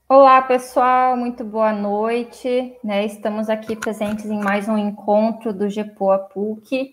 Olá, pessoal, muito boa noite. Estamos aqui presentes em mais um encontro do GEPOA PUC.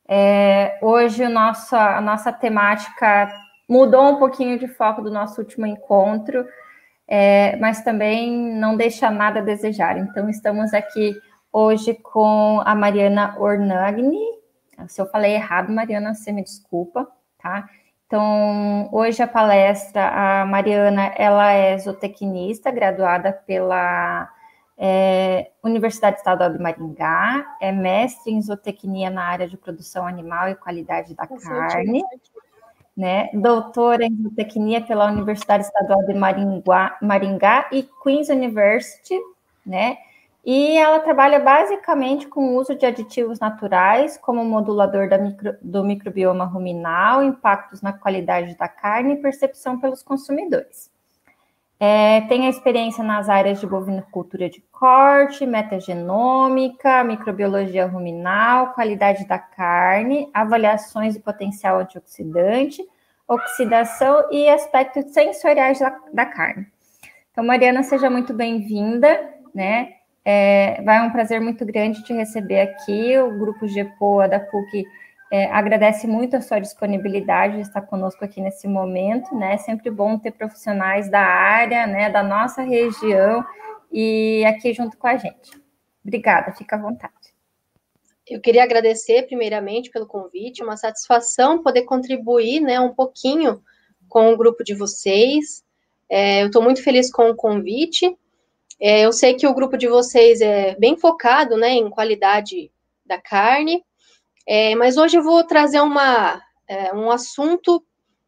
Hoje a nossa temática mudou um pouquinho de foco do nosso último encontro, mas também não deixa nada a desejar. Então, estamos aqui hoje com a Mariana Ornagni. Se eu falei errado, Mariana, você me desculpa, tá? Então, hoje a palestra, a Mariana, ela é zootecnista, graduada pela Universidade Estadual de Maringá, é mestre em zootecnia na área de produção animal e qualidade da carne, né? Doutora em zootecnia pela Universidade Estadual de Maringá e Queen's University, né? E ela trabalha basicamente com o uso de aditivos naturais, como modulador do microbioma ruminal, impactos na qualidade da carne e percepção pelos consumidores. Tem a experiência nas áreas de bovinocultura de corte, metagenômica, microbiologia ruminal, qualidade da carne, avaliações de potencial antioxidante, oxidação e aspectos sensoriais da carne. Então, Mariana, seja muito bem-vinda, né? Vai um prazer muito grande te receber aqui. O Grupo GEPOA da PUC agradece muito a sua disponibilidade de estar conosco aqui nesse momento, né? É sempre bom ter profissionais da área, né, da nossa região e aqui junto com a gente. Obrigada, fica à vontade. Eu queria agradecer primeiramente pelo convite, uma satisfação poder contribuir, né, um pouquinho com o grupo de vocês. Eu estou muito feliz com o convite. Eu sei que o grupo de vocês é bem focado, né, em qualidade da carne, mas hoje eu vou trazer um assunto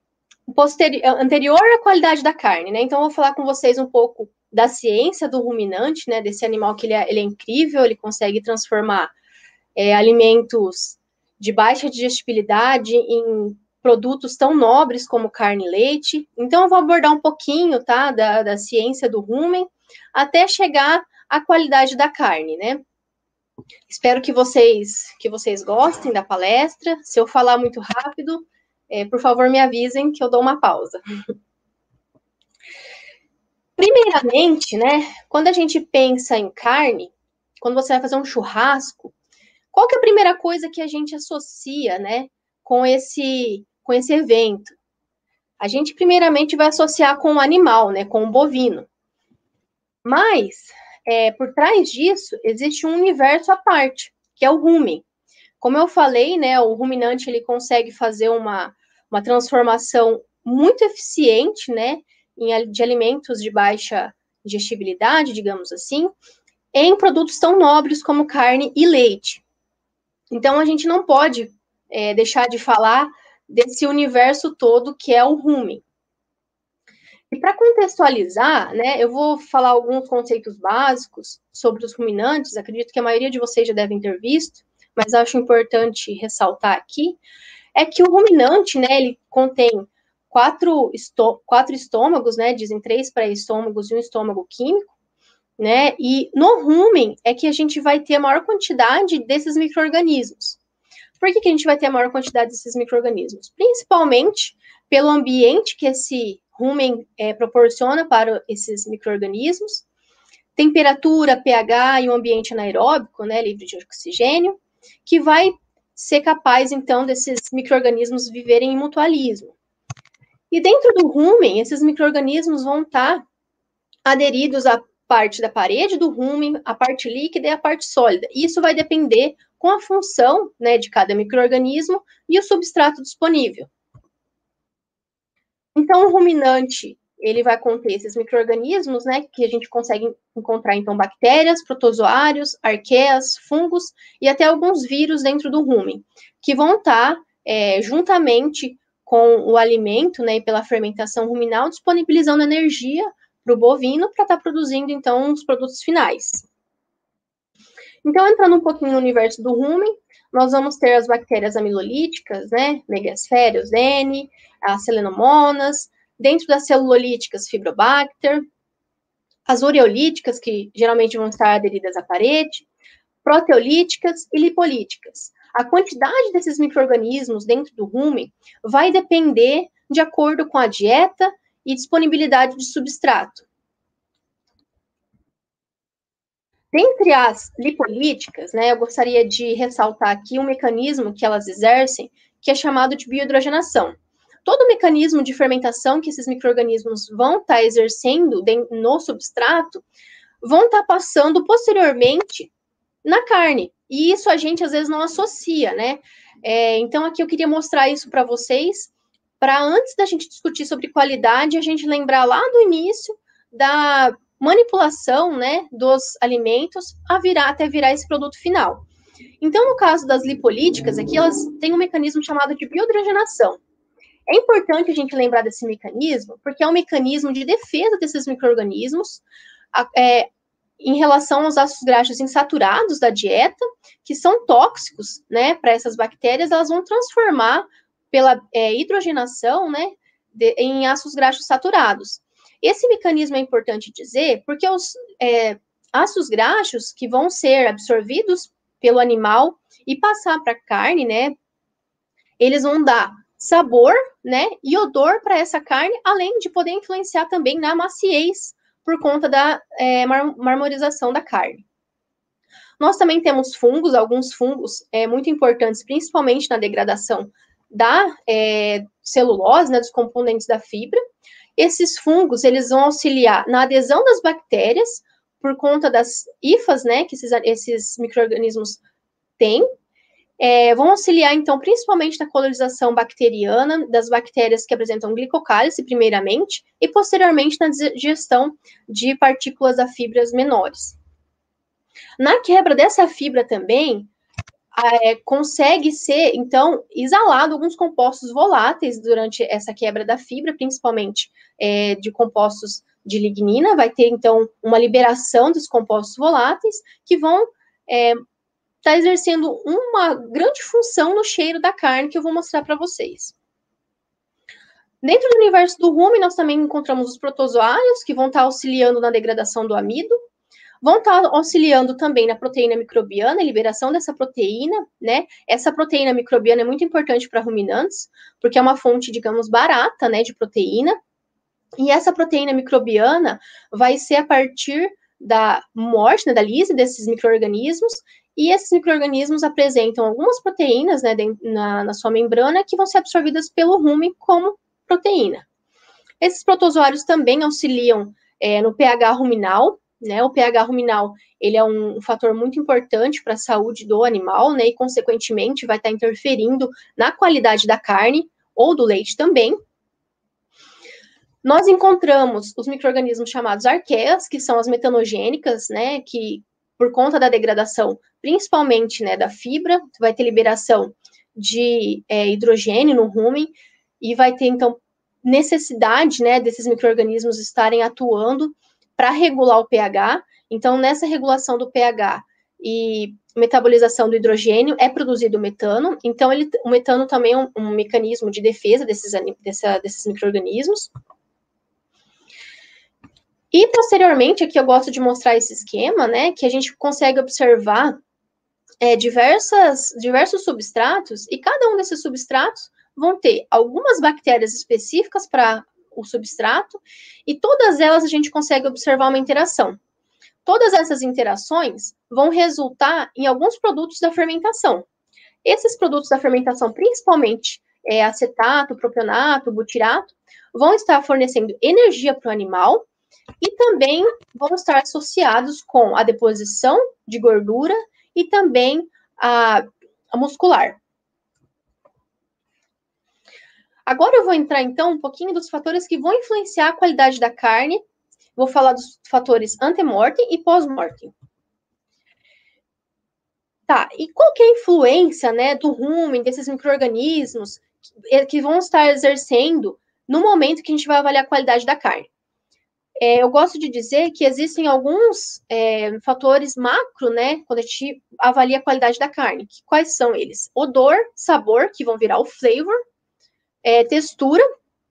anterior à qualidade da carne, né? Então eu vou falar com vocês um pouco da ciência do ruminante, né, desse animal que ele é incrível, ele consegue transformar alimentos de baixa digestibilidade em produtos tão nobres como carne e leite. Então eu vou abordar um pouquinho, tá, da ciência do rumen, até chegar à qualidade da carne, né? Espero que vocês gostem da palestra. Se eu falar muito rápido, por favor, me avisem que eu dou uma pausa. Primeiramente, né, quando a gente pensa em carne, quando você vai fazer um churrasco, qual que é a primeira coisa que a gente associa, né, com esse evento? A gente primeiramente vai associar com o animal, né, com o bovino. Mas, por trás disso, existe um universo à parte, que é o rumen. Como eu falei, né, o ruminante ele consegue fazer uma transformação muito eficiente, né, de alimentos de baixa digestibilidade, digamos assim, em produtos tão nobres como carne e leite. Então, a gente não pode deixar de falar desse universo todo que é o rumen. E para contextualizar, né, eu vou falar alguns conceitos básicos sobre os ruminantes, acredito que a maioria de vocês já devem ter visto, mas acho importante ressaltar aqui, é que o ruminante, né, ele contém quatro estômagos, né, dizem 3 pré-estômagos e um estômago químico, né, e no rumen é que a gente vai ter a maior quantidade desses micro-organismos. Por que a gente vai ter a maior quantidade desses micro-organismos? Principalmente pelo ambiente que esse rumen proporciona para esses micro-organismos, temperatura, pH e um ambiente anaeróbico, né, livre de oxigênio, que vai ser capaz, então, desses micro-organismos viverem em mutualismo. E dentro do rumen, esses micro-organismos vão estar aderidos à parte da parede do rumen, a parte líquida e a parte sólida. Isso vai depender com a função, né, de cada micro-organismo e o substrato disponível. Então, o ruminante, ele vai conter esses micro-organismos, né, que a gente consegue encontrar, então, bactérias, protozoários, arqueias, fungos e até alguns vírus dentro do rumen, que vão estar, juntamente com o alimento, né, e pela fermentação ruminal, disponibilizando energia para o bovino para estar produzindo, então, os produtos finais. Então, entrando um pouquinho no universo do rumen, nós vamos ter as bactérias amilolíticas, né, Megasphaerops N, as selenomonas, dentro das celulolíticas, Fibrobacter, as ureolíticas, que geralmente vão estar aderidas à parede, proteolíticas e lipolíticas. A quantidade desses micro-organismos dentro do rumen vai depender de acordo com a dieta e disponibilidade de substrato. Dentre as lipolíticas, né, eu gostaria de ressaltar aqui um mecanismo que elas exercem, que é chamado de biohidrogenação. Todo o mecanismo de fermentação que esses micro-organismos vão estar exercendo no substrato, vão estar passando posteriormente na carne. E isso a gente, às vezes, não associa, né? Então, aqui eu queria mostrar isso para vocês, para antes da gente discutir sobre qualidade, a gente lembrar lá do início da manipulação, né, dos alimentos até virar esse produto final. Então, no caso das lipolíticas, aqui elas têm um mecanismo chamado de biohidrogenação. É importante a gente lembrar desse mecanismo, porque é um mecanismo de defesa desses micro-organismos em relação aos ácidos graxos insaturados da dieta, que são tóxicos, né, para essas bactérias, elas vão transformar pela hidrogenação, né, em ácidos graxos saturados. Esse mecanismo é importante dizer, porque os ácidos graxos que vão ser absorvidos pelo animal e passar para a carne, né, eles vão dar sabor, né, e odor para essa carne, além de poder influenciar também na maciez, por conta da marmorização da carne. Nós também temos fungos, alguns fungos muito importantes, principalmente na degradação da celulose, né, dos componentes da fibra. Esses fungos, eles vão auxiliar na adesão das bactérias, por conta das hifas, né, que esses micro-organismos têm. Vão auxiliar, então, principalmente na colonização bacteriana, das bactérias que apresentam glicocálice, primeiramente, e posteriormente na digestão de partículas da fibras menores. Na quebra dessa fibra também, consegue ser, então, exalado alguns compostos voláteis durante essa quebra da fibra, principalmente de compostos de lignina, vai ter, então, uma liberação dos compostos voláteis, que vão está exercendo uma grande função no cheiro da carne, que eu vou mostrar para vocês. Dentro do universo do rumen, nós também encontramos os protozoários, que vão estar auxiliando na degradação do amido, vão estar auxiliando também na proteína microbiana, a liberação dessa proteína, né? Essa proteína microbiana é muito importante para ruminantes, porque é uma fonte, digamos, barata, né, de proteína, e essa proteína microbiana vai ser a partir da morte, né, da lise desses micro-organismos, e esses micro-organismos apresentam algumas proteínas, né, na sua membrana, que vão ser absorvidas pelo rumen como proteína. Esses protozoários também auxiliam no pH ruminal, né? O pH ruminal, ele é um fator muito importante para a saúde do animal, né? E, consequentemente, vai estar interferindo na qualidade da carne ou do leite também. Nós encontramos os micro-organismos chamados arqueias, que são as metanogênicas, né? Que, por conta da degradação, principalmente, né, da fibra, vai ter liberação de hidrogênio no rumen e vai ter, então, necessidade, né, desses micro-organismos estarem atuando para regular o pH. Então, nessa regulação do pH e metabolização do hidrogênio, é produzido o metano. Então, o metano também é um mecanismo de defesa desses micro-organismos. E, posteriormente, aqui eu gosto de mostrar esse esquema, né, que a gente consegue observar diversos substratos, e cada um desses substratos vão ter algumas bactérias específicas para o substrato, e todas elas a gente consegue observar uma interação. Todas essas interações vão resultar em alguns produtos da fermentação. Esses produtos da fermentação, principalmente acetato, propionato, butirato, vão estar fornecendo energia para o animal, e também vão estar associados com a deposição de gordura e também a muscular. Agora eu vou entrar, então, um pouquinho dos fatores que vão influenciar a qualidade da carne. Vou falar dos fatores ante-mortem e pós-mortem. Tá, e qual que é a influência, né, do rumen, desses micro-organismos que vão estar exercendo no momento que a gente vai avaliar a qualidade da carne? Eu gosto de dizer que existem alguns fatores macro, né, quando a gente avalia a qualidade da carne. Quais são eles? Odor, sabor, que vão virar o flavor, textura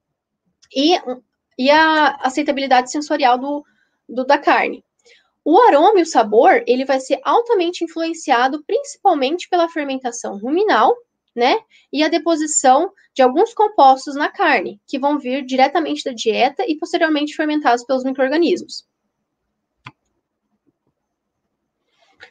e a aceitabilidade sensorial da carne. O aroma e o sabor, ele vai ser altamente influenciado principalmente pela fermentação ruminal, né, e a deposição de alguns compostos na carne, que vão vir diretamente da dieta e posteriormente fermentados pelos micro-organismos.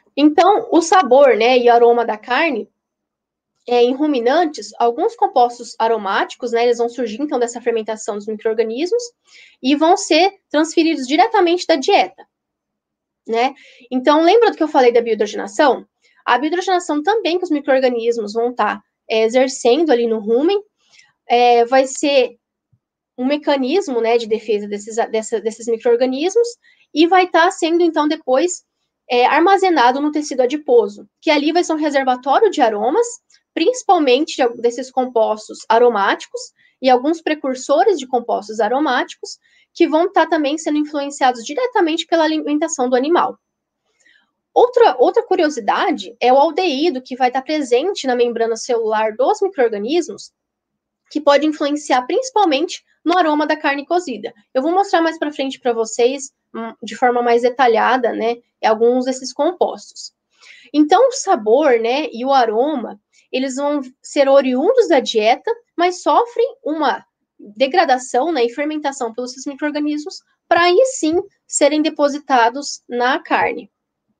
Então, o sabor, né, e o aroma da carne, em ruminantes, alguns compostos aromáticos, né, eles vão surgir, então, dessa fermentação dos micro-organismos e vão ser transferidos diretamente da dieta, né? Então, lembra do que eu falei da biohidrogenação? A biohidrogenação também que os micro-organismos vão estar exercendo ali no rumen, vai ser um mecanismo, né, de defesa desses micro-organismos e vai estar sendo, então, depois armazenado no tecido adiposo, que ali vai ser um reservatório de aromas, principalmente desses compostos aromáticos e alguns precursores de compostos aromáticos, que vão estar também sendo influenciados diretamente pela alimentação do animal. Outra curiosidade é o aldeído, que vai estar presente na membrana celular dos micro-organismos, que pode influenciar principalmente no aroma da carne cozida. Eu vou mostrar mais para frente para vocês, de forma mais detalhada, né, alguns desses compostos. Então, o sabor, né, e o aroma, eles vão ser oriundos da dieta, mas sofrem uma degradação, né, e fermentação pelos seus micro-organismos, para aí sim serem depositados na carne.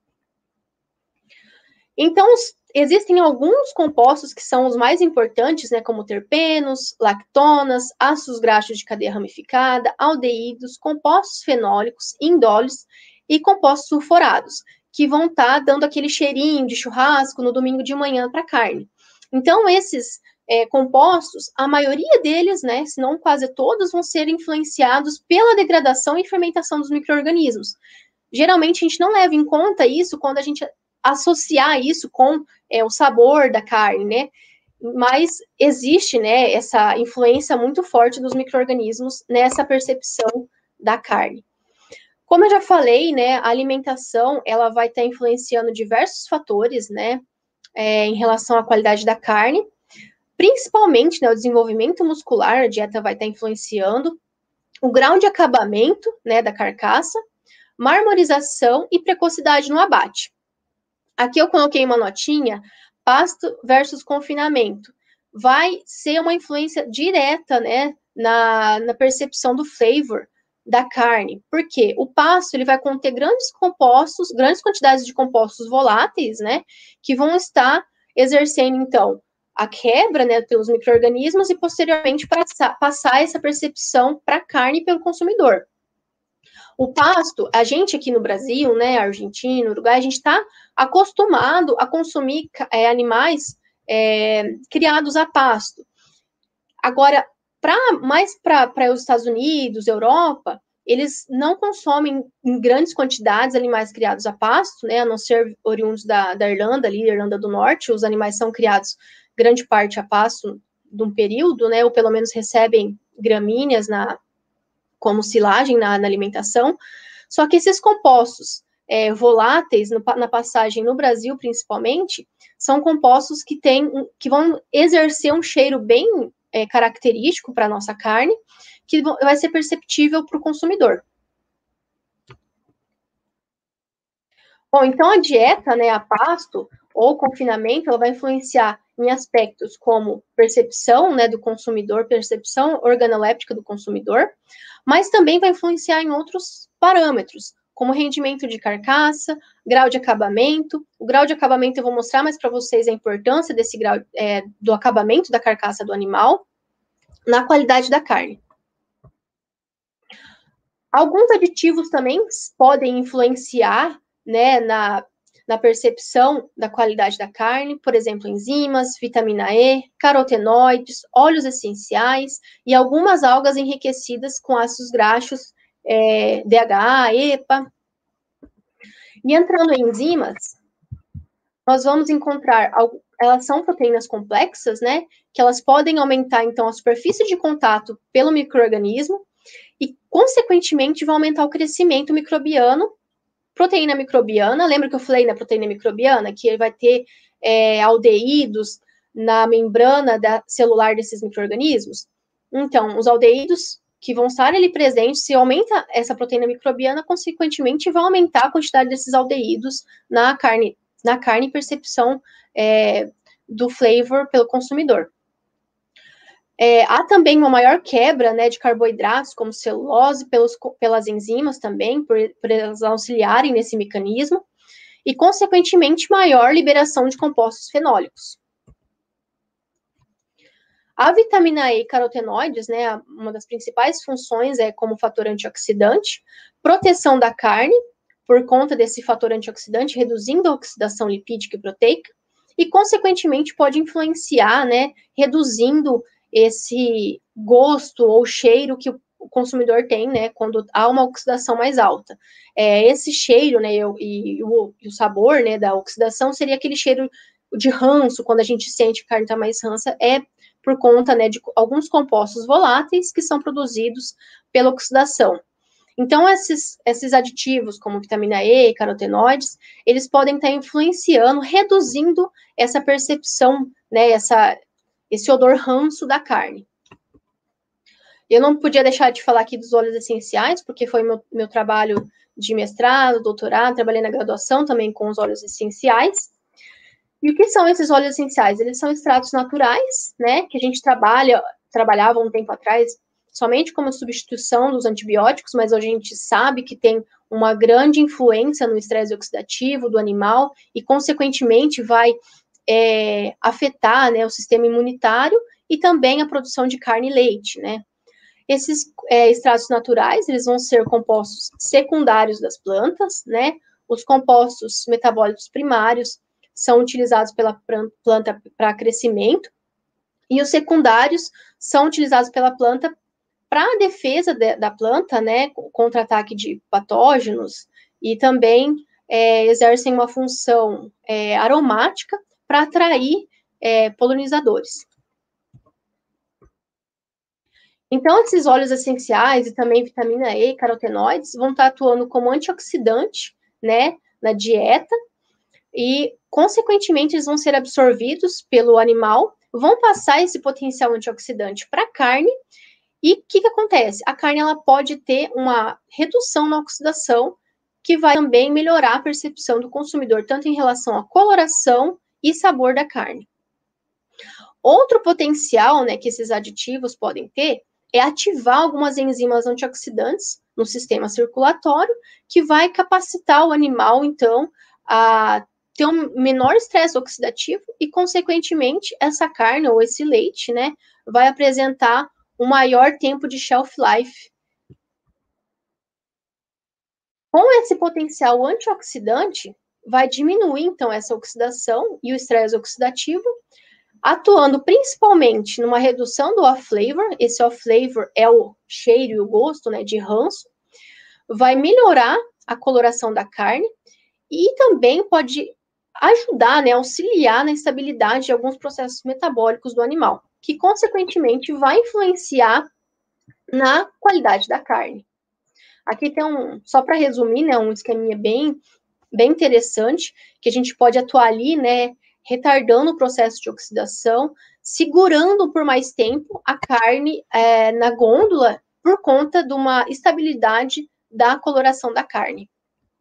Então, existem alguns compostos que são os mais importantes, né, como terpenos, lactonas, ácidos graxos de cadeia ramificada, aldeídos, compostos fenólicos, indólicos e compostos sulfurados, que vão estar dando aquele cheirinho de churrasco no domingo de manhã para a carne. Então, esses compostos, a maioria deles, né, se não quase todos, vão ser influenciados pela degradação e fermentação dos micro-organismos. Geralmente, a gente não leva em conta isso quando a gente associar isso com o sabor da carne, né? Mas existe, né, essa influência muito forte dos micro-organismos nessa percepção da carne. Como eu já falei, né, a alimentação, ela vai estar influenciando diversos fatores, né, em relação à qualidade da carne, principalmente, né, o desenvolvimento muscular, a dieta vai estar influenciando, o grau de acabamento, né, da carcaça, marmorização e precocidade no abate. Aqui eu coloquei uma notinha, pasto versus confinamento. Vai ser uma influência direta, né, na percepção do flavor da carne. Porque o pasto, ele vai conter grandes quantidades de compostos voláteis, né, que vão estar exercendo, então, a quebra, né, pelos micro-organismos e, posteriormente, passar essa percepção para a carne pelo consumidor. O pasto, a gente aqui no Brasil, né, Argentina, Uruguai, a gente está acostumado a consumir animais criados a pasto. Agora, mais para os Estados Unidos, Europa, eles não consomem em grandes quantidades animais criados a pasto, né, a não ser oriundos da Irlanda, ali, Irlanda do Norte, os animais são criados grande parte a pasto de um período, né, ou pelo menos recebem gramíneas como silagem na alimentação, só que esses compostos voláteis, na passagem no Brasil, principalmente, são compostos que vão exercer um cheiro bem característico para a nossa carne, que vai ser perceptível para o consumidor. Bom, então a dieta, né, a pasto ou confinamento, ela vai influenciar em aspectos como percepção, né, do consumidor, percepção organoléptica do consumidor, mas também vai influenciar em outros parâmetros, como rendimento de carcaça, grau de acabamento. O grau de acabamento eu vou mostrar mais para vocês a importância desse grau do acabamento da carcaça do animal na qualidade da carne. Alguns aditivos também podem influenciar, né, na percepção da qualidade da carne, por exemplo, enzimas, vitamina E, carotenoides, óleos essenciais e algumas algas enriquecidas com ácidos graxos, DHA, EPA. E entrando em enzimas, nós vamos encontrar, elas são proteínas complexas, né, que elas podem aumentar, então, a superfície de contato pelo micro-organismo e, consequentemente, vão aumentar o crescimento microbiano. Proteína microbiana, lembra que eu falei na proteína microbiana, que ele vai ter aldeídos na membrana celular desses micro-organismos? Então, os aldeídos que vão estar ali presentes, se aumenta essa proteína microbiana, consequentemente, vai aumentar a quantidade desses aldeídos na carne e percepção do flavor pelo consumidor. Há também uma maior quebra, né, de carboidratos, como celulose, pelas enzimas também, por elas auxiliarem nesse mecanismo. e, consequentemente, maior liberação de compostos fenólicos. A vitamina E e carotenoides, né, uma das principais funções é como fator antioxidante, proteção da carne, por conta desse fator antioxidante, reduzindo a oxidação lipídica e proteica, e, consequentemente, pode influenciar, né, reduzindo esse gosto ou cheiro que o consumidor tem, né, quando há uma oxidação mais alta. Esse cheiro, né, e o sabor, né, da oxidação seria aquele cheiro de ranço, quando a gente sente que a carne está mais rança, por conta, né, de alguns compostos voláteis que são produzidos pela oxidação. Então, esses aditivos, como vitamina E e carotenoides, eles podem estar influenciando, reduzindo essa percepção, né, esse odor ranço da carne. Eu não podia deixar de falar aqui dos óleos essenciais, porque foi meu trabalho de mestrado, doutorado, trabalhei na graduação também com os óleos essenciais. E o que são esses óleos essenciais? Eles são extratos naturais, né, que a gente trabalhava um tempo atrás somente como substituição dos antibióticos, mas hoje a gente sabe que tem uma grande influência no estresse oxidativo do animal e, consequentemente, vai afetar, né, o sistema imunitário e também a produção de carne e leite, né. Esses extratos naturais, eles vão ser compostos secundários das plantas, né, os compostos metabólicos primários são utilizados pela planta para crescimento, e os secundários são utilizados pela planta para a defesa da planta, né, contra ataque de patógenos, e também exercem uma função aromática para atrair polinizadores. Então, esses óleos essenciais e também vitamina E e carotenoides vão estar atuando como antioxidante, né, na dieta, e, consequentemente, eles vão ser absorvidos pelo animal, vão passar esse potencial antioxidante para a carne, e o que acontece? A carne ela pode ter uma redução na oxidação, que vai também melhorar a percepção do consumidor, tanto em relação à coloração e sabor da carne. Outro potencial, né, que esses aditivos podem ter é ativar algumas enzimas antioxidantes no sistema circulatório, que vai capacitar o animal, então, a ter um menor estresse oxidativo e, consequentemente, essa carne ou esse leite, né, vai apresentar um maior tempo de shelf life. Com esse potencial antioxidante, vai diminuir, então, essa oxidação e o estresse oxidativo, atuando principalmente numa redução do off-flavor. Esse off-flavor é o cheiro e o gosto, né, de ranço. Vai melhorar a coloração da carne e também pode ajudar, né, auxiliar na estabilidade de alguns processos metabólicos do animal, que, consequentemente, vai influenciar na qualidade da carne. Aqui tem só para resumir, né, um esqueminha bem interessante, que a gente pode atuar ali, né, retardando o processo de oxidação, segurando por mais tempo a carne na gôndola por conta de uma estabilidade da coloração da carne.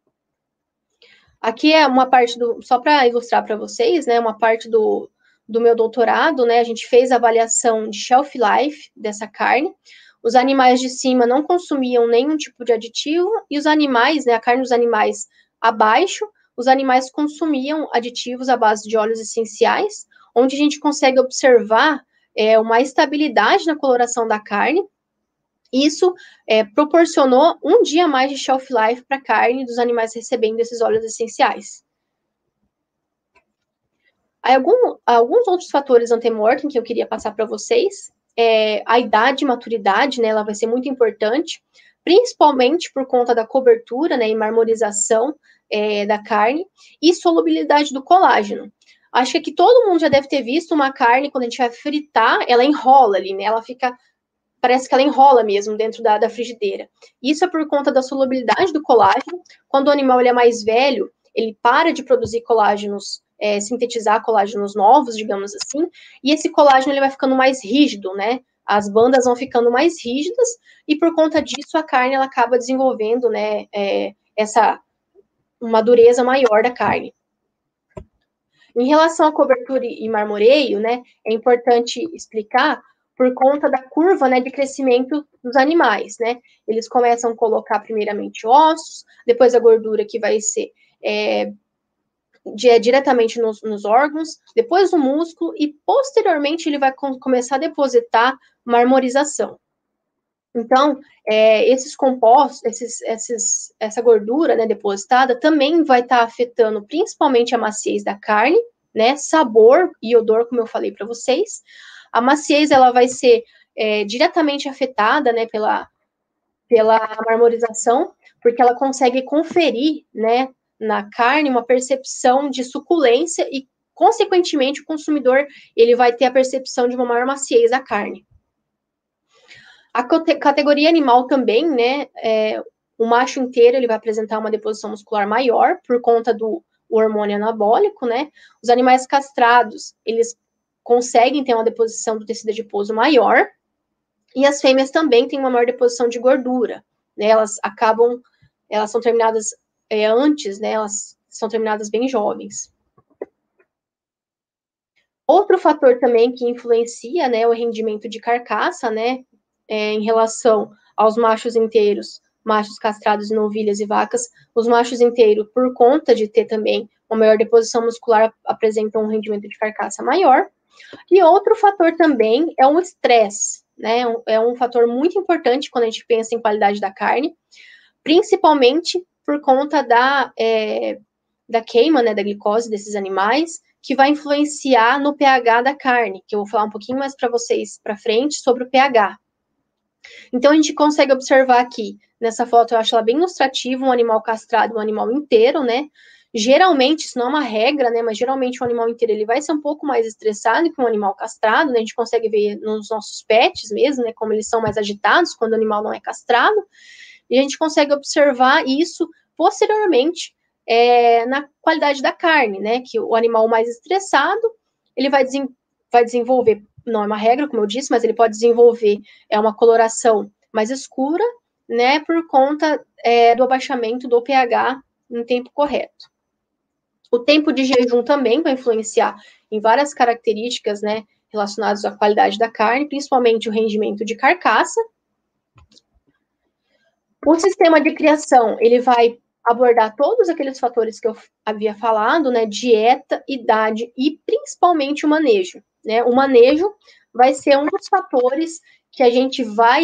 Aqui é uma parte só para ilustrar para vocês, né, uma parte do meu doutorado, né, a gente fez a avaliação de shelf life dessa carne. Os animais de cima não consumiam nenhum tipo de aditivo, e os animais, né, a carne dos animais abaixo, os animais consumiam aditivos à base de óleos essenciais, onde a gente consegue observar uma estabilidade na coloração da carne. Isso proporcionou um dia a mais de shelf life para a carne dos animais recebendo esses óleos essenciais. Alguns outros fatores ante-mortem que eu queria passar para vocês. A idade e maturidade, né, ela vai ser muito importante, principalmente por conta da cobertura, né, e marmorização da carne, e solubilidade do colágeno. Acho que aqui todo mundo já deve ter visto uma carne, quando a gente vai fritar, ela enrola ali, né, parece que ela enrola mesmo dentro da frigideira. Isso é por conta da solubilidade do colágeno. Quando o animal ele é mais velho, ele para de produzir colágenos, sintetizar colágenos novos, digamos assim, e esse colágeno ele vai ficando mais rígido, né? As bandas vão ficando mais rígidas, e por conta disso a carne ela acaba desenvolvendo, né, uma dureza maior da carne. Em relação à cobertura e marmoreio, né, é importante explicar por conta da curva, né, de crescimento dos animais, né? Eles começam a colocar primeiramente ossos, depois a gordura que vai ser diretamente nos órgãos, depois no músculo, e posteriormente ele vai começar a depositar marmorização. Então, esses compostos, essa gordura, né, depositada, também vai estar afetando principalmente a maciez da carne, né, sabor e odor, como eu falei para vocês. A maciez, ela vai ser diretamente afetada, né, pela marmorização, porque ela consegue conferir, né, na carne uma percepção de suculência e, consequentemente, o consumidor ele vai ter a percepção de uma maior maciez da carne. A categoria animal também, né, o macho inteiro ele vai apresentar uma deposição muscular maior por conta do hormônio anabólico, né? Os animais castrados, eles conseguem ter uma deposição do tecido adiposo maior, e as fêmeas também têm uma maior deposição de gordura, né? Elas são terminadas antes, né? Elas são terminadas bem jovens. Outro fator também que influencia, né, o rendimento de carcaça, né, em relação aos machos inteiros, machos castrados e novilhas e vacas, os machos inteiros, por conta de ter também uma maior deposição muscular, apresentam um rendimento de carcaça maior. E outro fator também é o estresse, né? É um fator muito importante quando a gente pensa em qualidade da carne, principalmente por conta da queima, né, da glicose desses animais, que vai influenciar no pH da carne, que eu vou falar um pouquinho mais para vocês para frente sobre o pH. Então, a gente consegue observar aqui, nessa foto, eu acho ela bem ilustrativa, um animal castrado, um animal inteiro, né? Geralmente, isso não é uma regra, né? Mas geralmente o animal inteiro ele vai ser um pouco mais estressado que um animal castrado, né? A gente consegue ver nos nossos pets mesmo, né? Como eles são mais agitados quando o animal não é castrado. E a gente consegue observar isso posteriormente na qualidade da carne, né? Que o animal mais estressado, ele vai desenvolver, não é uma regra, como eu disse, mas ele pode desenvolver uma coloração mais escura, né? Por conta do abaixamento do pH em tempo correto. O tempo de jejum também vai influenciar em várias características, né, relacionadas à qualidade da carne, principalmente o rendimento de carcaça. O sistema de criação, ele vai abordar todos aqueles fatores que eu havia falado, né, dieta, idade e principalmente o manejo, né? O manejo vai ser um dos fatores que a gente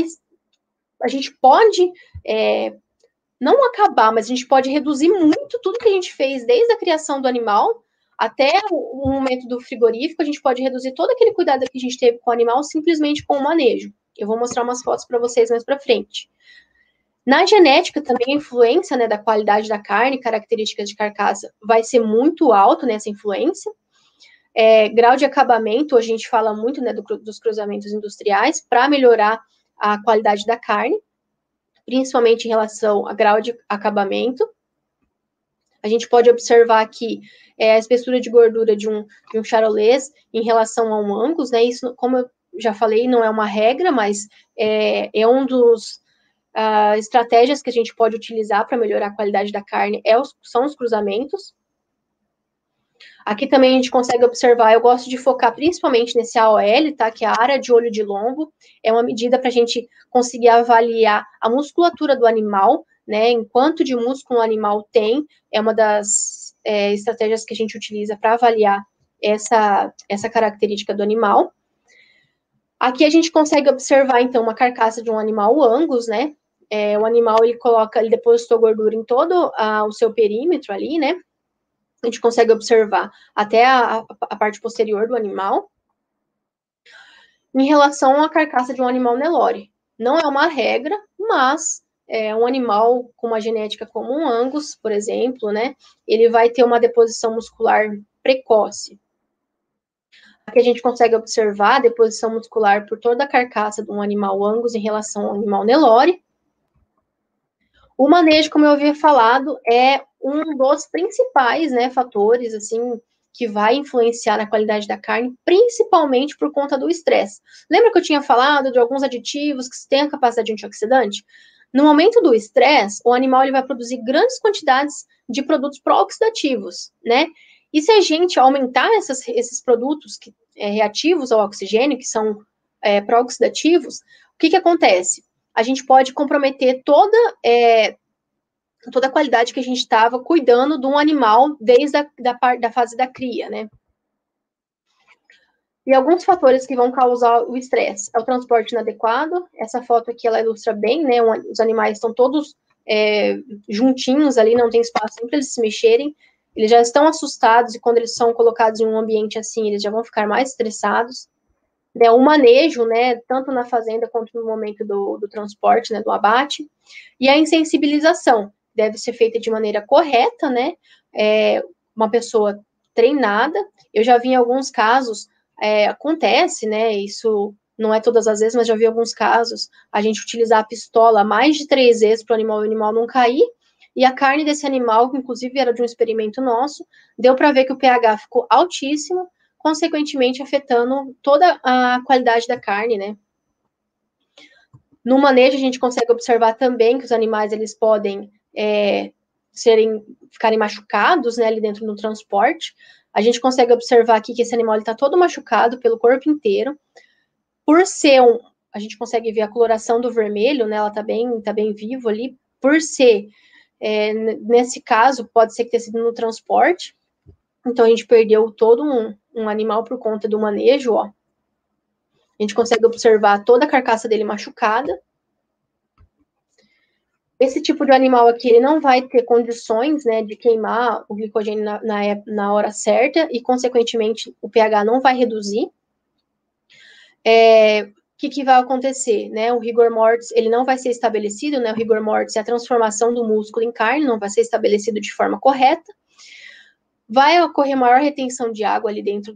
pode não acabar, mas a gente pode reduzir muito tudo que a gente fez desde a criação do animal até o momento do frigorífico. A gente pode reduzir todo aquele cuidado que a gente teve com o animal simplesmente com o manejo. Eu vou mostrar umas fotos para vocês mais para frente. Na genética também a influência, né, da qualidade da carne, características de carcaça, vai ser muito alto nessa influência. Grau de acabamento, a gente fala muito, né, dos cruzamentos industriais para melhorar a qualidade da carne, principalmente em relação a grau de acabamento. A gente pode observar aqui a espessura de gordura de um charolês em relação a um Angus, né? Isso, como eu já falei, não é uma regra, mas é um dos estratégias que a gente pode utilizar para melhorar a qualidade da carne, são os cruzamentos. Aqui também a gente consegue observar, eu gosto de focar principalmente nesse AOL, tá? Que é a área de olho de lombo. É uma medida para a gente conseguir avaliar a musculatura do animal, né? Em quanto de músculo o animal tem, é uma das estratégias que a gente utiliza para avaliar essa característica do animal. Aqui a gente consegue observar, então, uma carcaça de um animal Angus, né? O animal, ele depositou gordura em todo o seu perímetro ali, né? A gente consegue observar até a parte posterior do animal. Em relação à carcaça de um animal Nelore, não é uma regra, mas um animal com uma genética como um Angus, por exemplo, né, ele vai ter uma deposição muscular precoce. Aqui a gente consegue observar a deposição muscular por toda a carcaça de um animal Angus em relação ao animal Nelore. O manejo, como eu havia falado, é um dos principais, né, fatores, assim, que vai influenciar na qualidade da carne, principalmente por conta do estresse. Lembra que eu tinha falado de alguns aditivos que têm a capacidade antioxidante? No momento do estresse, o animal ele vai produzir grandes quantidades de produtos pró-oxidativos, né? E se a gente aumentar esses produtos reativos ao oxigênio, que são pró-oxidativos, o que acontece? A gente pode comprometer toda toda a qualidade que a gente estava cuidando de um animal desde da fase da cria, né? E alguns fatores que vão causar o estresse é o transporte inadequado. Essa foto aqui, ela ilustra bem, né? Os animais estão todos juntinhos ali, não tem espaço nem para eles se mexerem. Eles já estão assustados e quando eles são colocados em um ambiente assim, eles já vão ficar mais estressados. O manejo, né, tanto na fazenda quanto no momento do transporte, né, do abate. E a insensibilização deve ser feita de maneira correta, né? Uma pessoa treinada. Eu já vi em alguns casos, acontece, né? Isso não é todas as vezes, mas já vi alguns casos, a gente utilizar a pistola mais de 3 vezes para o animal não cair, e a carne desse animal, que inclusive era de um experimento nosso, deu para ver que o pH ficou altíssimo, consequentemente afetando toda a qualidade da carne, né? No manejo, a gente consegue observar também que os animais, eles podem ficarem machucados, né, ali dentro do transporte. A gente consegue observar aqui que esse animal está todo machucado pelo corpo inteiro. Por ser a gente consegue ver a coloração do vermelho, né, ela tá bem vivo ali. Por ser, nesse caso, pode ser que tenha sido no transporte. Então, a gente perdeu todo um animal por conta do manejo, ó. A gente consegue observar toda a carcaça dele machucada. Esse tipo de animal aqui, ele não vai ter condições, né, de queimar o glicogênio na hora certa e, consequentemente, o pH não vai reduzir. O que vai acontecer, né? O rigor mortis, ele não vai ser estabelecido, né? O rigor mortis é a transformação do músculo em carne, não vai ser estabelecido de forma correta. Vai ocorrer maior retenção de água ali dentro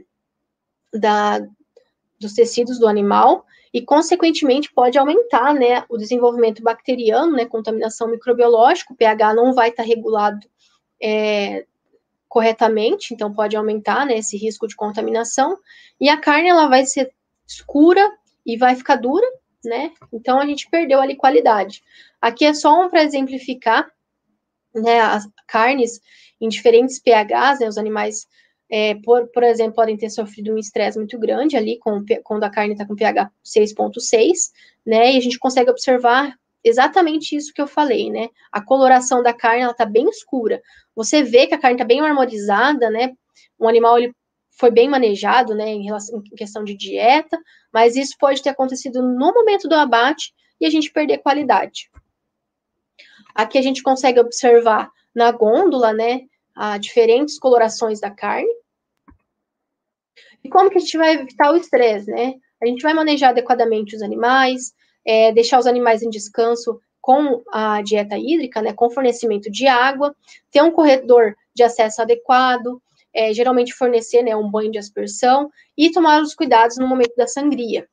dos tecidos do animal e, consequentemente, pode aumentar, né, o desenvolvimento bacteriano, né, contaminação microbiológica, o pH não vai estar regulado corretamente, então pode aumentar, né, esse risco de contaminação, e a carne, ela vai ser escura e vai ficar dura, né, então a gente perdeu ali qualidade. Aqui é só para exemplificar, né, as carnes em diferentes pHs, né, os animais, por exemplo, podem ter sofrido um estresse muito grande ali, quando a carne está com pH 6,6, né, e a gente consegue observar exatamente isso que eu falei, né, a coloração da carne, ela está bem escura, você vê que a carne está bem marmorizada, né, o animal, ele foi bem manejado, né, em questão de dieta, mas isso pode ter acontecido no momento do abate e a gente perder qualidade. Aqui a gente consegue observar na gôndola, né, diferentes colorações da carne. E como que a gente vai evitar o estresse, né? A gente vai manejar adequadamente os animais, deixar os animais em descanso com a dieta hídrica, né, com fornecimento de água, ter um corredor de acesso adequado, geralmente fornecer, né, um banho de aspersão e tomar os cuidados no momento da sangria.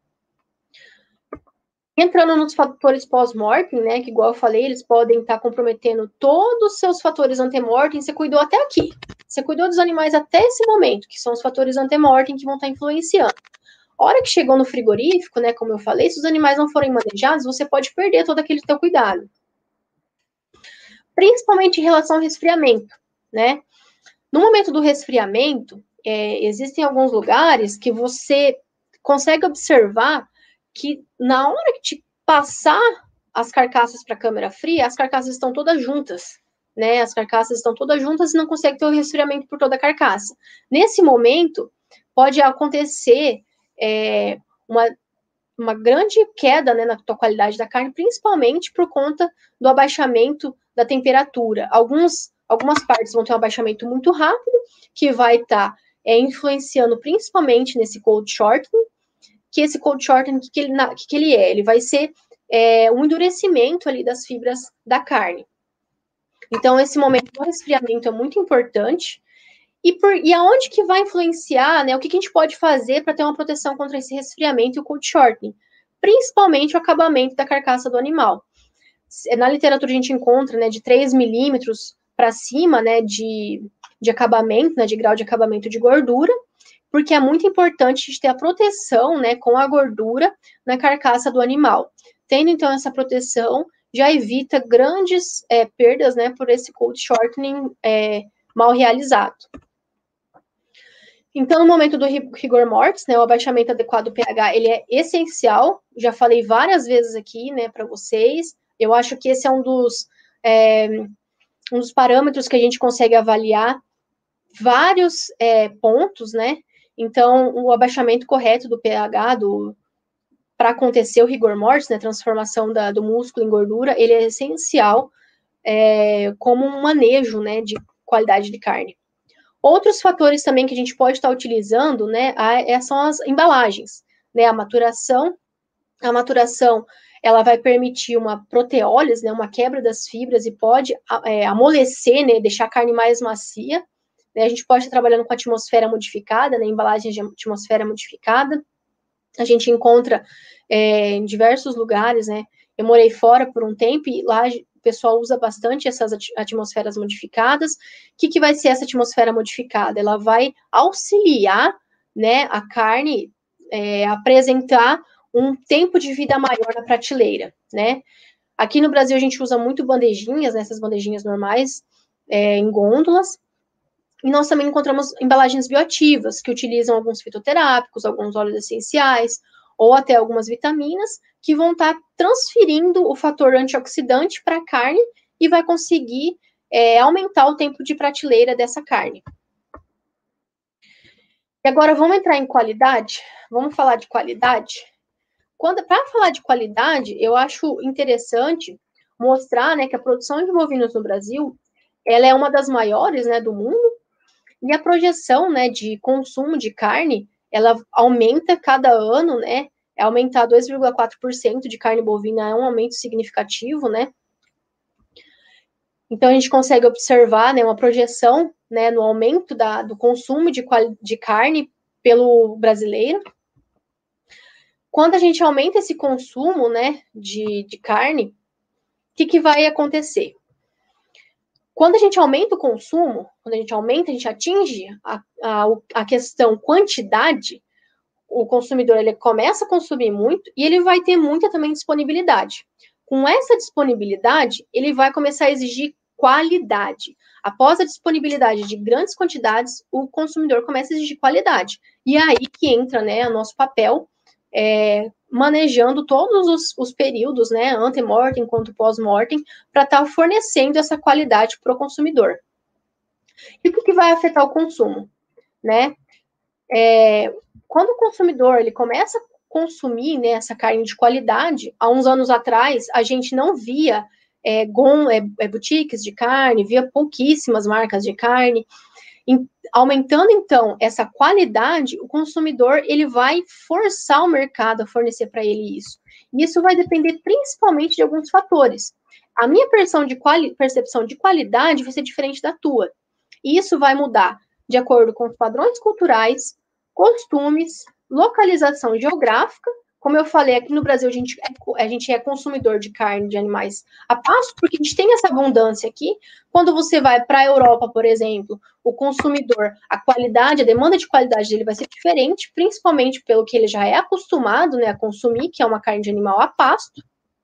Entrando nos fatores pós-mortem, né, que igual eu falei, eles podem estar comprometendo todos os seus fatores antemortem, você cuidou até aqui. Você cuidou dos animais até esse momento, que são os fatores antemortem que vão estar influenciando. A hora que chegou no frigorífico, né, como eu falei, se os animais não forem manejados, você pode perder todo aquele teu cuidado. Principalmente em relação ao resfriamento, né? No momento do resfriamento, existem alguns lugares que você consegue observar que na hora que te passar as carcaças para a câmara fria, as carcaças estão todas juntas, né? As carcaças estão todas juntas e não consegue ter o resfriamento por toda a carcaça. Nesse momento, pode acontecer uma grande queda, né, na tua qualidade da carne, principalmente por conta do abaixamento da temperatura. Algumas partes vão ter um abaixamento muito rápido, que vai estar influenciando principalmente nesse cold shortening, que esse cold shortening, que ele é? Ele vai ser um endurecimento ali das fibras da carne. Então, esse momento do resfriamento é muito importante. E aonde que vai influenciar, né? O que a gente pode fazer para ter uma proteção contra esse resfriamento e o cold shortening? Principalmente o acabamento da carcaça do animal. Na literatura a gente encontra, né, de 3 milímetros para cima, né, de acabamento, né, de grau de acabamento de gordura, porque é muito importante a gente ter a proteção, né, com a gordura na carcaça do animal. Tendo, então, essa proteção, já evita grandes perdas, né, por esse cold shortening mal realizado. Então, no momento do rigor mortis, né, o abaixamento adequado do pH, ele é essencial, já falei várias vezes aqui, né, para vocês. Eu acho que esse é um dos um dos parâmetros que a gente consegue avaliar vários pontos, né? Então, o abaixamento correto do pH para acontecer o rigor mortis, né, transformação do músculo em gordura, ele é essencial como um manejo, né, de qualidade de carne. Outros fatores também que a gente pode estar utilizando, né, são as embalagens, né, a maturação. A maturação, ela vai permitir uma proteólise, né, uma quebra das fibras e pode amolecer, né, deixar a carne mais macia. Né, a gente pode estar trabalhando com atmosfera modificada, né, embalagens de atmosfera modificada. A gente encontra em diversos lugares, né? Eu morei fora por um tempo e lá o pessoal usa bastante essas atmosferas modificadas. O que vai ser essa atmosfera modificada? Ela vai auxiliar, né, a carne apresentar um tempo de vida maior na prateleira, né? Aqui no Brasil a gente usa muito bandejinhas, né, essas bandejinhas normais, em gôndolas. E nós também encontramos embalagens bioativas, que utilizam alguns fitoterápicos, alguns óleos essenciais, ou até algumas vitaminas, que vão estar transferindo o fator antioxidante para a carne e vai conseguir aumentar o tempo de prateleira dessa carne. E agora vamos entrar em qualidade? Vamos falar de qualidade? Para falar de qualidade, eu acho interessante mostrar, né, que a produção de bovinos no Brasil, ela é uma das maiores, né, do mundo, e a projeção, né, de consumo de carne, ela aumenta cada ano, né, aumentar 2,4% de carne bovina é um aumento significativo, né. Então, a gente consegue observar, né, uma projeção, né, no aumento do consumo de carne pelo brasileiro. Quando a gente aumenta esse consumo, né, de carne, o que vai acontecer? Quando a gente aumenta o consumo, quando a gente atinge a questão quantidade, o consumidor ele começa a consumir muito e ele vai ter muita também disponibilidade. Com essa disponibilidade, ele vai começar a exigir qualidade. Após a disponibilidade de grandes quantidades, o consumidor começa a exigir qualidade. E é aí que entra, né, o nosso papel, manejando todos os períodos, né, ante-mortem quanto pós-mortem, para estar fornecendo essa qualidade para o consumidor. E o que vai afetar o consumo, né? Quando o consumidor ele começa a consumir, né, essa carne de qualidade, há uns anos atrás a gente não via boutiques de carne, via pouquíssimas marcas de carne. Aumentando, então, essa qualidade, o consumidor ele vai forçar o mercado a fornecer para ele isso. E isso vai depender principalmente de alguns fatores. A minha percepção de qualidade vai ser diferente da tua. E isso vai mudar de acordo com os padrões culturais, costumes, localização geográfica. Como eu falei, aqui no Brasil a gente é consumidor de carne de animais a pasto, porque a gente tem essa abundância aqui. Quando você vai para a Europa, por exemplo, o consumidor, a demanda de qualidade dele vai ser diferente, principalmente pelo que ele já é acostumado, né, a consumir, que é uma carne de animal a pasto.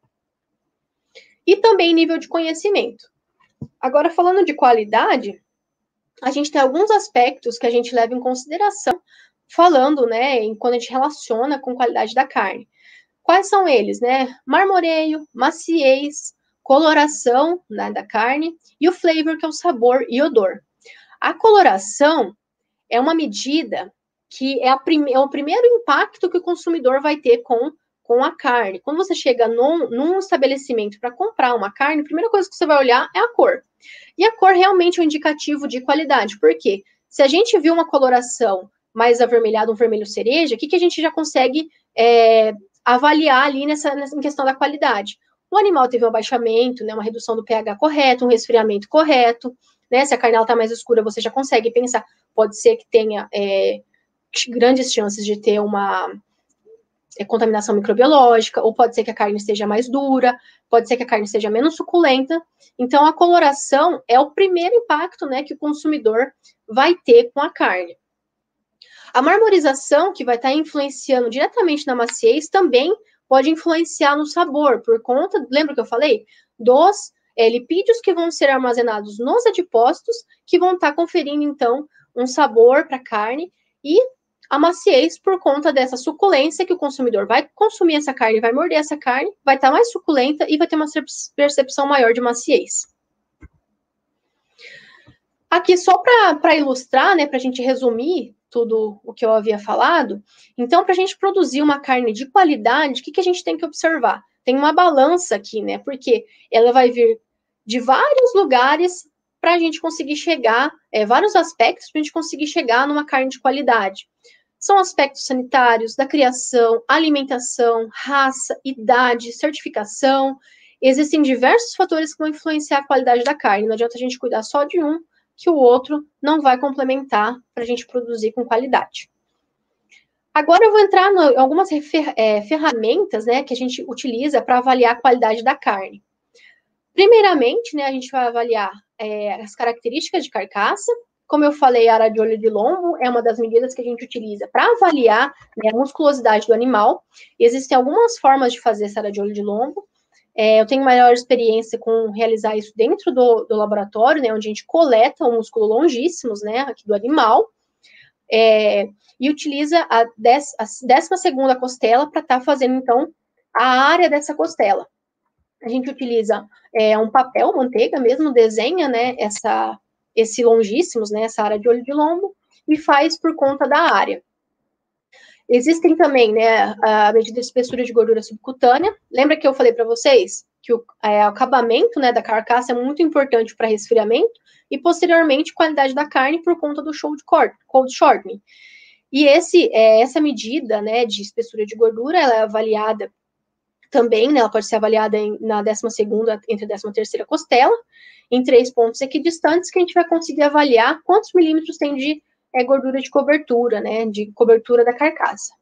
E também nível de conhecimento. Agora, falando de qualidade, a gente tem alguns aspectos que a gente leva em consideração falando, né, quando a gente relaciona com qualidade da carne. Quais são eles, né? Marmoreio, maciez, coloração, né, da carne e o flavor, que é o sabor e odor. A coloração é uma medida que é o primeiro impacto que o consumidor vai ter com a carne. Quando você chega num estabelecimento para comprar uma carne, a primeira coisa que você vai olhar é a cor. E a cor realmente é um indicativo de qualidade. Por quê? Se a gente viu uma coloração mais avermelhada, um vermelho cereja, o que a gente já consegue avaliar ali em questão da qualidade? O animal teve um abaixamento, né, uma redução do pH correto, um resfriamento correto, né? Se a carne está mais escura, você já consegue pensar, pode ser que tenha grandes chances de ter uma contaminação microbiológica, ou pode ser que a carne esteja mais dura, pode ser que a carne seja menos suculenta. Então, a coloração é o primeiro impacto, né, que o consumidor vai ter com a carne. A marmorização, que vai estar influenciando diretamente na maciez, também pode influenciar no sabor, por conta, lembra que eu falei? Dos lipídios que vão ser armazenados nos adipócitos, que vão estar conferindo, então, um sabor para a carne, e a maciez por conta dessa suculência que o consumidor vai consumir essa carne, vai morder essa carne, vai estar mais suculenta e vai ter uma percepção maior de maciez. Aqui, só para ilustrar, né, para a gente resumir tudo o que eu havia falado, então, para a gente produzir uma carne de qualidade, o que a gente tem que observar? Tem uma balança aqui, né, porque ela vai vir de vários lugares para a gente conseguir chegar, vários aspectos para a gente conseguir chegar numa carne de qualidade. São aspectos sanitários, da criação, alimentação, raça, idade, certificação. Existem diversos fatores que vão influenciar a qualidade da carne. Não adianta a gente cuidar só de um, que o outro não vai complementar para a gente produzir com qualidade. Agora eu vou entrar em algumas ferramentas, né, que a gente utiliza para avaliar a qualidade da carne. Primeiramente, né, a gente vai avaliar as características de carcaça. Como eu falei, a área de olho de lombo é uma das medidas que a gente utiliza para avaliar, né, a musculosidade do animal. Existem algumas formas de fazer essa área de olho de lombo. Eu tenho maior experiência com realizar isso dentro do laboratório, né, onde a gente coleta o músculo longíssimos, né, aqui do animal, e utiliza a 12ª costela para estar fazendo, então, a área dessa costela. A gente utiliza um papel, manteiga mesmo, desenha, né, esse longíssimos, né, essa área de olho de lombo, e faz por conta da área. Existem também, né, a medida de espessura de gordura subcutânea. Lembra que eu falei para vocês que o acabamento, né, da carcaça é muito importante para resfriamento e, posteriormente, qualidade da carne por conta do cold shortening. E essa medida, né, de espessura de gordura, ela é avaliada também, né, ela pode ser avaliada na 12ª entre a 13ª costela, em 3 pontos equidistantes, que a gente vai conseguir avaliar quantos milímetros tem de gordura de cobertura, né, de cobertura da carcaça.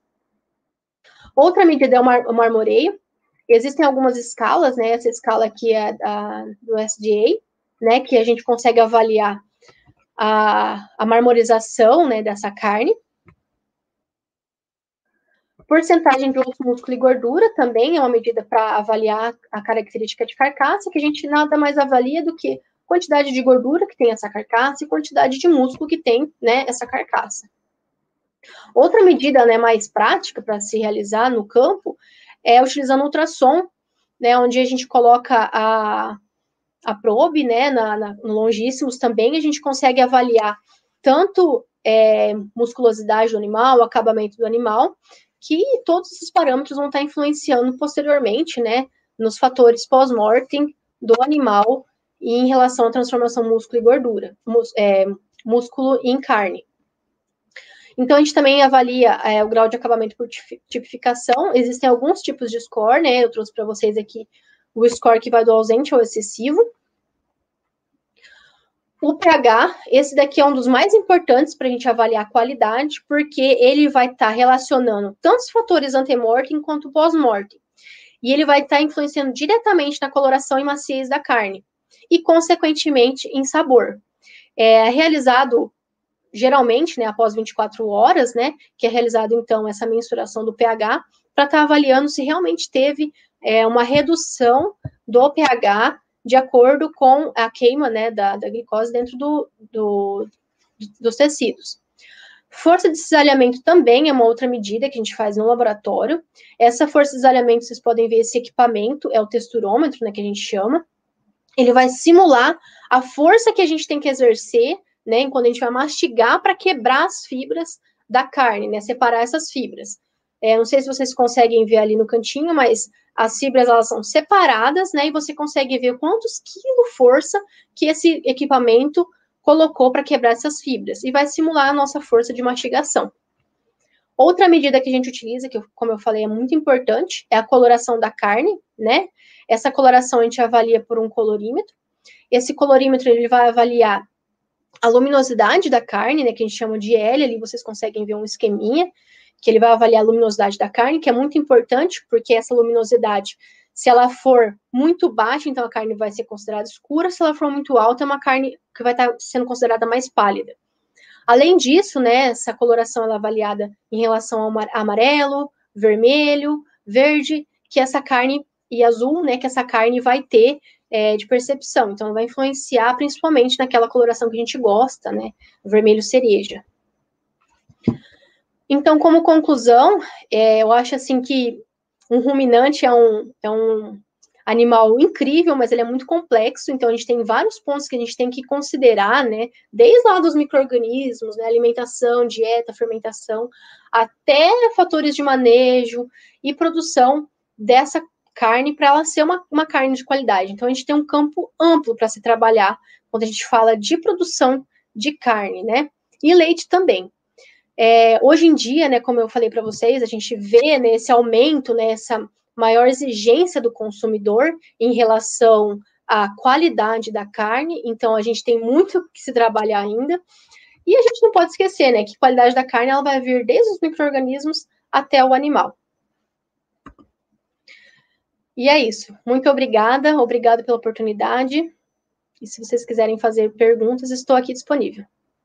Outra medida é o marmoreio. Existem algumas escalas, né, essa escala aqui é do SDA, né, que a gente consegue avaliar a marmorização, né, dessa carne. Porcentagem de osso, músculo e gordura também é uma medida para avaliar a característica de carcaça, que a gente nada mais avalia do que quantidade de gordura que tem essa carcaça e quantidade de músculo que tem, né, essa carcaça. Outra medida, né, mais prática para se realizar no campo é utilizando ultrassom, né, onde a gente coloca a probe, né, no longíssimos também, a gente consegue avaliar tanto musculosidade do animal, acabamento do animal, que todos esses parâmetros vão estar influenciando posteriormente, né, nos fatores pós-mortem do animal e em relação à transformação músculo e gordura, músculo em carne. Então, a gente também avalia o grau de acabamento por tipificação. Existem alguns tipos de score, né, eu trouxe para vocês aqui o score que vai do ausente ao excessivo. O pH, esse daqui é um dos mais importantes para a gente avaliar a qualidade, porque ele vai estar relacionando tanto os fatores antemortem quanto pós-mortem. E ele vai estar influenciando diretamente na coloração e maciez da carne. E, consequentemente, em sabor. É realizado, geralmente, né, após 24 horas, né, que é realizado, então, essa mensuração do pH, para estar avaliando se realmente teve uma redução do pH de acordo com a queima, né, da glicose dentro dos tecidos. Força de cisalhamento também é uma outra medida que a gente faz no laboratório. Essa força de cisalhamento, vocês podem ver esse equipamento, é o texturômetro, né, que a gente chama. Ele vai simular a força que a gente tem que exercer, né, quando a gente vai mastigar para quebrar as fibras da carne, né, separar essas fibras. Não sei se vocês conseguem ver ali no cantinho, mas as fibras, elas são separadas, né, e você consegue ver quantos quilos força que esse equipamento colocou para quebrar essas fibras, e vai simular a nossa força de mastigação. Outra medida que a gente utiliza, que, como eu falei, é muito importante, é a coloração da carne, né, essa coloração a gente avalia por um colorímetro. Esse colorímetro, ele vai avaliar a luminosidade da carne, né, que a gente chama de L, ali vocês conseguem ver um esqueminha, que ele vai avaliar a luminosidade da carne, que é muito importante, porque essa luminosidade, se ela for muito baixa, então a carne vai ser considerada escura, se ela for muito alta, é uma carne que vai estar sendo considerada mais pálida. Além disso, né, essa coloração ela é avaliada em relação ao amarelo, vermelho, verde, que essa carne, e azul, né, que essa carne vai ter de percepção. Então, vai influenciar principalmente naquela coloração que a gente gosta, né, vermelho cereja. Então, como conclusão, eu acho assim que um ruminante é um animal incrível, mas ele é muito complexo, então a gente tem vários pontos que a gente tem que considerar, né? Desde lá dos micro-organismos, né? Alimentação, dieta, fermentação, até fatores de manejo e produção dessa carne para ela ser uma carne de qualidade. Então a gente tem um campo amplo para se trabalhar quando a gente fala de produção de carne, né? E leite também. Hoje em dia, né, como eu falei para vocês, a gente vê, né, esse aumento, né, essa maior exigência do consumidor em relação à qualidade da carne, então a gente tem muito que se trabalhar ainda, e a gente não pode esquecer, né, que a qualidade da carne ela vai vir desde os micro-organismos até o animal. E é isso. Muito obrigada pela oportunidade, e se vocês quiserem fazer perguntas, estou aqui disponível.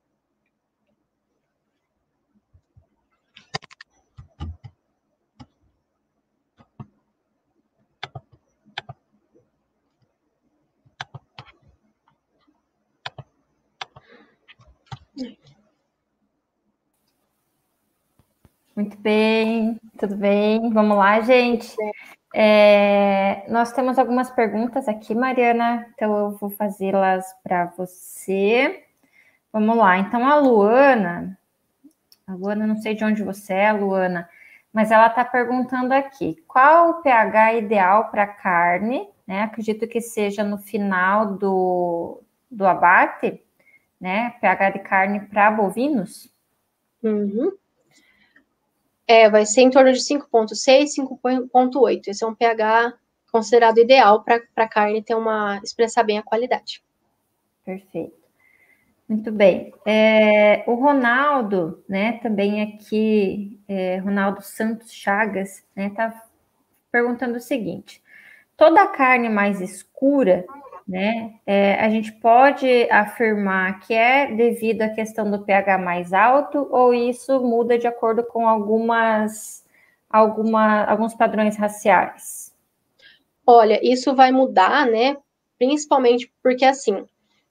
Muito bem, tudo bem? Vamos lá, gente. Nós temos algumas perguntas aqui, Mariana, então eu vou fazê-las para você. Vamos lá, então a Luana, não sei de onde você é, Luana, mas ela está perguntando aqui, qual o pH ideal para carne, né? Acredito que seja no final do abate, né? pH de carne para bovinos? Uhum. Vai ser em torno de 5,6, 5,8. Esse é um pH considerado ideal para a carne expressar bem a qualidade. Perfeito. Muito bem. O Ronaldo, né, também aqui, Ronaldo Santos Chagas, né, tá perguntando o seguinte: toda a carne mais escura, né, a gente pode afirmar que é devido à questão do pH mais alto, ou isso muda de acordo com alguns padrões raciais? Olha, isso vai mudar, né, principalmente porque, assim,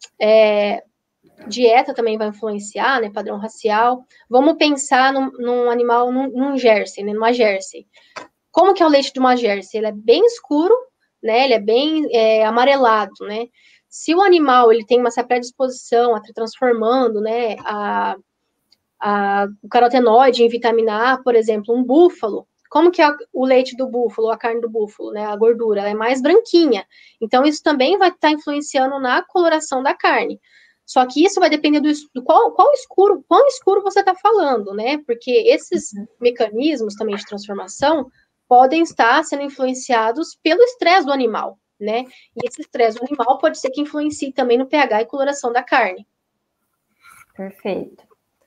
dieta também vai influenciar, né, padrão racial. Vamos pensar num animal, num Jersey, né, numa Jersey. Como que é o leite de uma Jersey? Ele é bem escuro, né? Ele é bem amarelado, né? Se o animal ele tem uma essa predisposição a estar transformando, né, o carotenoide em vitamina A, por exemplo, um búfalo, como que é o leite do búfalo, a carne do búfalo, né? A gordura, ela é mais branquinha. Então, isso também vai estar influenciando na coloração da carne. Só que isso vai depender do quão escuro você está falando, né? Porque esses mecanismos também de transformação podem estar sendo influenciados pelo estresse do animal, né? E esse estresse do animal pode ser que influencie também no pH e coloração da carne. Perfeito.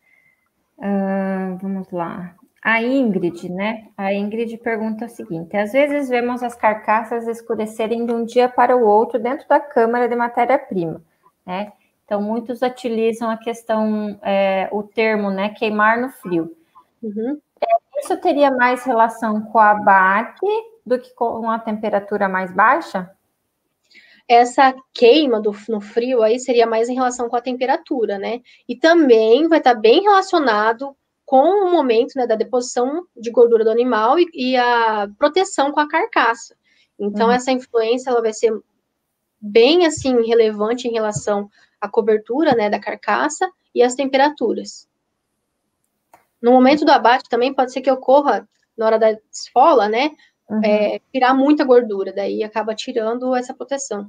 Vamos lá. A Ingrid, né? A Ingrid pergunta o seguinte: às vezes vemos as carcaças escurecerem de um dia para o outro dentro da câmara de matéria-prima, né? Então, muitos utilizam a questão, o termo, né, queimar no frio. Uhum. Isso teria mais relação com o abate do que com a temperatura mais baixa? Essa queima no frio aí seria mais em relação com a temperatura, né? E também vai estar bem relacionado com o momento, né, da deposição de gordura do animal e a proteção com a carcaça. Então, essa influência ela vai ser bem assim relevante em relação à cobertura, né, da carcaça e as temperaturas. No momento do abate também pode ser que ocorra na hora da esfola, né, tirar muita gordura, daí acaba tirando essa proteção.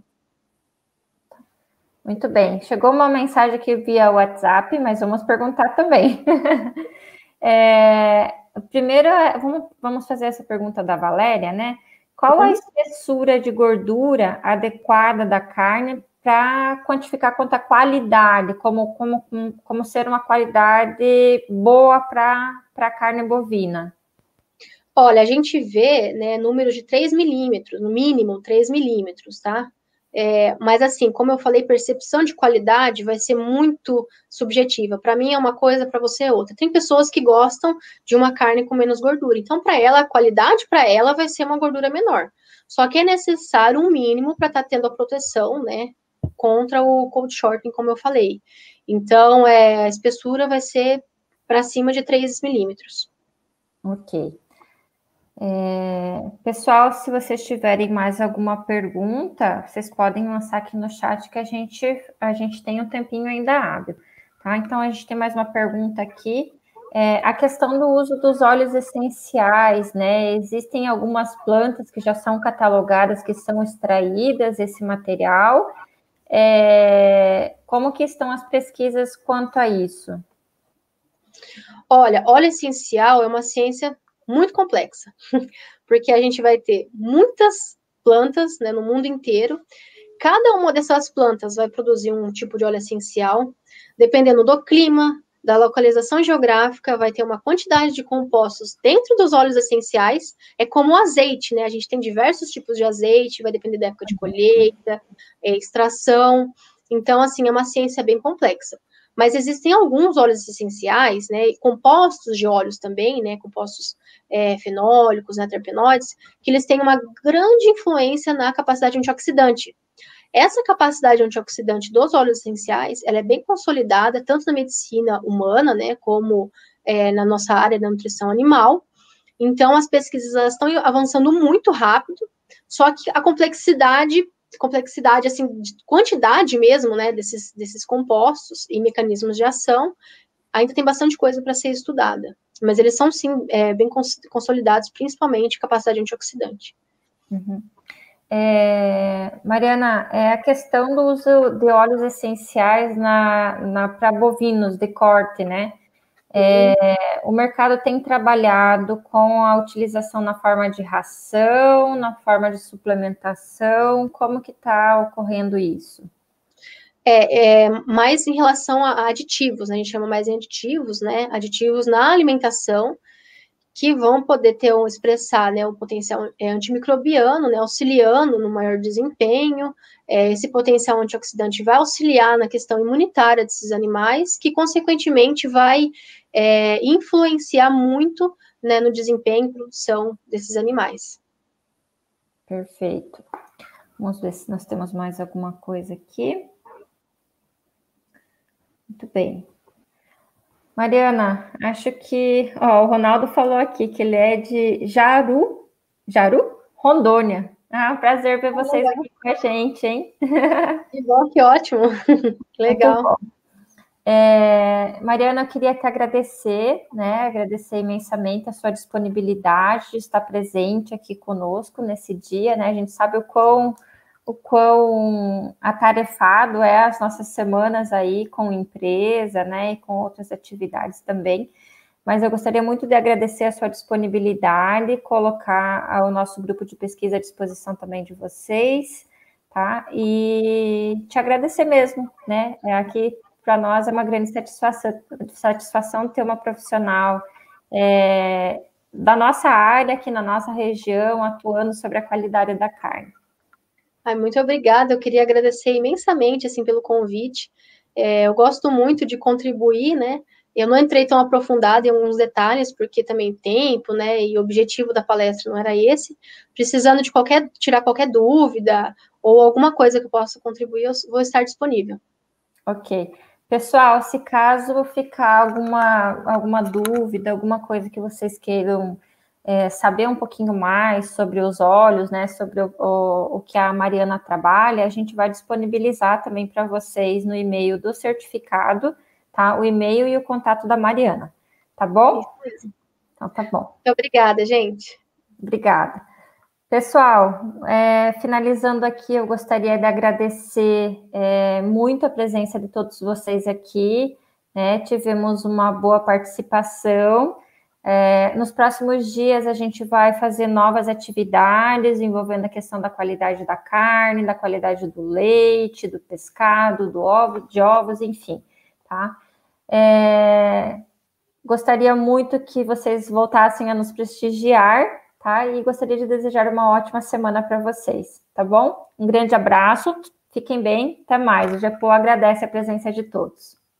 Muito bem. Chegou uma mensagem aqui via WhatsApp, mas vamos perguntar também. Primeiro, vamos fazer essa pergunta da Valéria, né? Qual a espessura de gordura adequada da carne para quantificar quanto à qualidade, como ser uma qualidade boa para a carne bovina? Olha, a gente vê, né, números de 3 milímetros, no mínimo 3 milímetros, tá? Mas assim, como eu falei, percepção de qualidade vai ser muito subjetiva. Para mim é uma coisa, para você é outra. Tem pessoas que gostam de uma carne com menos gordura. Então, para ela, a qualidade para ela vai ser uma gordura menor. Só que é necessário um mínimo para estar tendo a proteção, né, contra o cold shortening, como eu falei. Então, a espessura vai ser para cima de 3 milímetros. Ok. Pessoal, se vocês tiverem mais alguma pergunta, vocês podem lançar aqui no chat que a gente tem um tempinho ainda hábil, tá? Então, a gente tem mais uma pergunta aqui. A questão do uso dos óleos essenciais, né? Existem algumas plantas que já são catalogadas, que são extraídas esse material. Como que estão as pesquisas quanto a isso? Olha, óleo essencial é uma ciência muito complexa, porque a gente vai ter muitas plantas, né, no mundo inteiro. Cada uma dessas plantas vai produzir um tipo de óleo essencial, dependendo do clima, da localização geográfica, vai ter uma quantidade de compostos dentro dos óleos essenciais. É como o azeite, né? A gente tem diversos tipos de azeite, vai depender da época de colheita, extração. Então, assim, é uma ciência bem complexa. Mas existem alguns óleos essenciais, né, e compostos de óleos também, né, compostos fenólicos, né, terpenoides, que eles têm uma grande influência na capacidade antioxidante. Essa capacidade antioxidante dos óleos essenciais, ela é bem consolidada, tanto na medicina humana, né, como na nossa área da nutrição animal. Então, as pesquisas estão avançando muito rápido, só que a complexidade, assim, de quantidade mesmo, né, desses compostos e mecanismos de ação, ainda tem bastante coisa para ser estudada. Mas eles são, sim, bem consolidados, principalmente capacidade antioxidante. Uhum. Mariana, a questão do uso de óleos essenciais para bovinos de corte, né? O mercado tem trabalhado com a utilização na forma de ração, na forma de suplementação. Como que está ocorrendo isso? Mais em relação a aditivos, né? A gente chama mais em aditivos, né? Aditivos na alimentação, que vão poder expressar, né, um potencial antimicrobiano, né, auxiliando no maior desempenho. Esse potencial antioxidante vai auxiliar na questão imunitária desses animais, que, consequentemente, vai influenciar muito, né, no desempenho e produção desses animais. Perfeito. Vamos ver se nós temos mais alguma coisa aqui. Muito bem. Mariana, acho que o Ronaldo falou aqui que ele é de Jaru, Rondônia. Prazer ver vocês aqui com a gente, hein? Que bom, que ótimo. Legal. Mariana, eu queria te agradecer, né? Agradecer imensamente a sua disponibilidade de estar presente aqui conosco nesse dia, né? A gente sabe o quão atarefado é as nossas semanas aí com empresa, né, e com outras atividades também, mas eu gostaria muito de agradecer a sua disponibilidade, colocar o nosso grupo de pesquisa à disposição também de vocês, tá, e te agradecer mesmo, né, aqui para nós é uma grande satisfação ter uma profissional da nossa área, aqui na nossa região, atuando sobre a qualidade da carne. Muito obrigada, eu queria agradecer imensamente, assim, pelo convite. Eu gosto muito de contribuir, né? Eu não entrei tão aprofundada em alguns detalhes, porque também tempo, né? E o objetivo da palestra não era esse. Precisando de tirar qualquer dúvida ou alguma coisa que eu possa contribuir, eu vou estar disponível. Ok. Pessoal, se caso ficar alguma dúvida, alguma coisa que vocês queiram saber um pouquinho mais sobre os óleos, né, sobre o que a Mariana trabalha, a gente vai disponibilizar também para vocês no e-mail do certificado, tá? O e-mail e o contato da Mariana, tá bom? Isso mesmo. Então, tá bom. Muito obrigada, gente. Obrigada. Pessoal, finalizando aqui, eu gostaria de agradecer muito a presença de todos vocês aqui, né? Tivemos uma boa participação. Nos próximos dias, a gente vai fazer novas atividades envolvendo a questão da qualidade da carne, da qualidade do leite, do pescado, de ovos, enfim, tá? Gostaria muito que vocês voltassem a nos prestigiar, tá? E gostaria de desejar uma ótima semana para vocês, tá bom? Um grande abraço, fiquem bem, até mais. O GEPO agradece a presença de todos.